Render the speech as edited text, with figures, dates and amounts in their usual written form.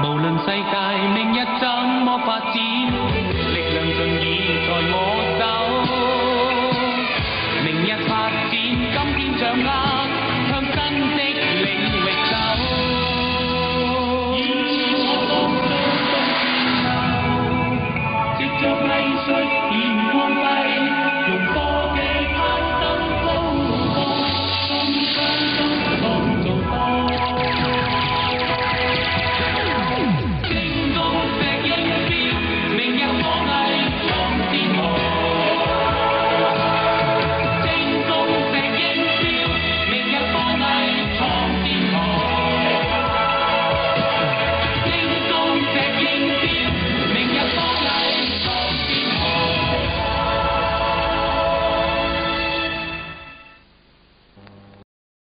無論世界明日怎麼發展，力量盡已在我手。明日發展，今天掌握，向新的領域走。